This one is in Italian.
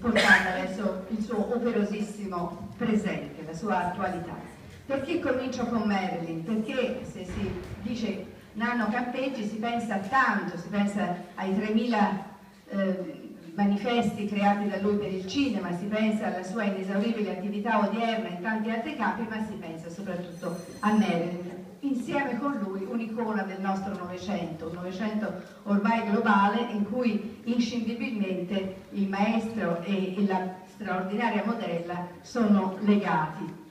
portando adesso il suo operosissimo presente, la sua attualità. Perché comincio con Marilyn? Perché se si dice Nanno Campeggi si pensa a tanto, si pensa ai 3000 manifesti creati da lui per il cinema, si pensa alla sua inesauribile attività odierna in tanti altri campi, ma si pensa soprattutto a Marilyn. Insieme con lui un'icona del nostro Novecento, un Novecento ormai globale in cui inscindibilmente il maestro e la straordinaria modella sono legati.